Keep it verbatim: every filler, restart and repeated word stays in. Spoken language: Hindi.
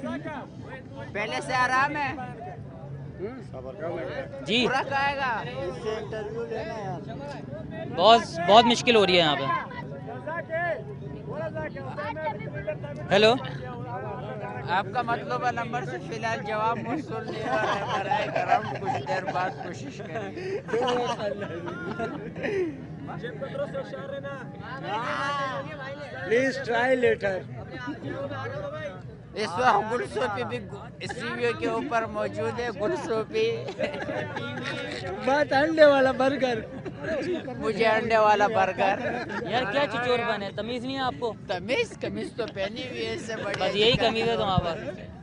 पहले से आराम है जी। पूरा खाएगा। बहुत बहुत मुश्किल हो रही है यहाँ पे। हेलो, आपका मतलब नंबर से फिलहाल जवाब मौसूल नहीं हो रहा है। बराए करम कुछ देर बाद कोशिश करेंगे। Please try later. इस वक्त गुलसोपी भी सीवीओ के ऊपर मौजूद है। गुलसोपी बात अंडे वाला बर्गर। मुझे अंडे वाला बर्गर। यार क्या चिचोर बने, तमीज नहीं है आपको? तमीज कमीज तो पहनी हुई है, इससे बढ़िया बस यही कमीज है तुम्हारे पास।